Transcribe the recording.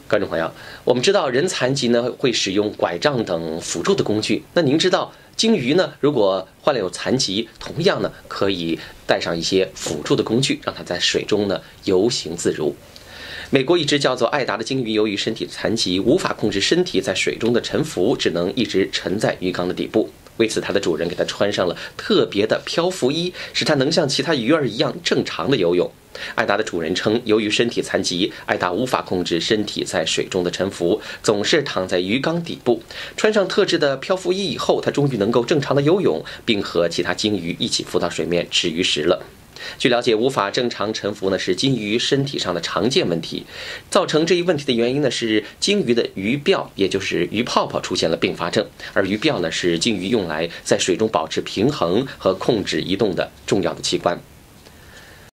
观众朋友，我们知道人残疾呢会使用拐杖等辅助的工具，那您知道鲸鱼呢如果患了有残疾，同样呢可以带上一些辅助的工具，让它在水中呢游行自如。美国一只叫做艾达的鲸鱼，由于身体残疾，无法控制身体在水中的沉浮，只能一直沉在鱼缸的底部。为此，它的主人给它穿上了特别的漂浮衣，使它能像其他鱼儿一样正常的游泳。艾达的主人称，由于身体残疾，艾达无法控制身体在水中的沉浮，总是躺在鱼缸底部。穿上特制的漂浮衣以后，它终于能够正常的游泳，并和其他鲸鱼一起浮到水面吃鱼食了。据了解，无法正常沉浮呢是鲸鱼身体上的常见问题。造成这一问题的原因呢是鲸鱼的鱼鳔，也就是鱼泡泡出现了并发症。而鱼鳔呢是鲸鱼用来在水中保持平衡和控制移动的重要的器官。